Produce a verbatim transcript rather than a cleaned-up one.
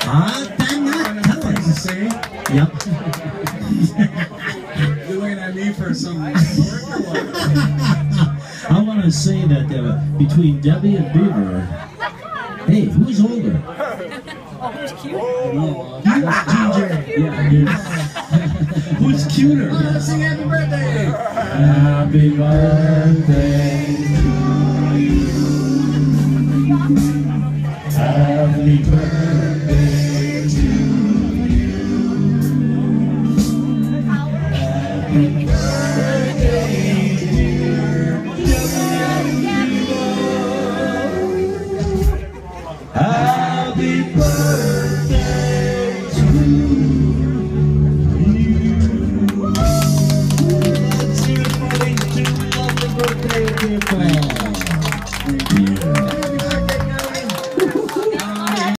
Ah, dang it. Tell us. To say? Yep. You're looking at me for some work or what? I want to say that uh, between Debbie and Beaver, hey, who's older? Oh, who's cute? Oh, D J. Yeah, who's cuter? Oh, let's sing happy birthday! Happy birthday to you. Happy birthday to you. Happy birthday, dear Debbie. Happy birthday.